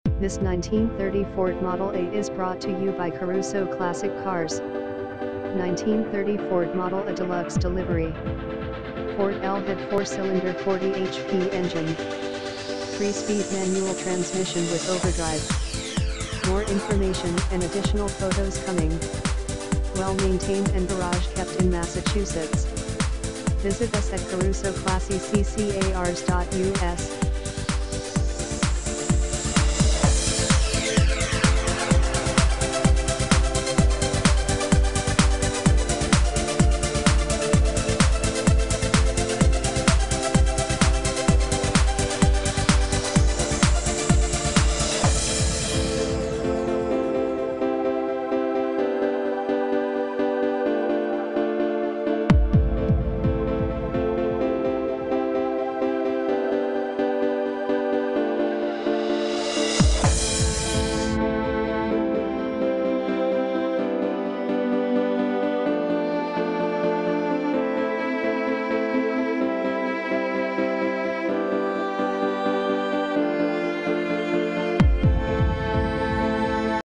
This 1930 Ford Model A is brought to you by CARuso Classic Cars. 1930 Ford Model A Deluxe Delivery. Ford L had 4-cylinder 40 HP engine. 3-speed manual transmission with overdrive. More information and additional photos coming. Well maintained and garage kept in Massachusetts. Visit us at CARusoClassyCCARs.us.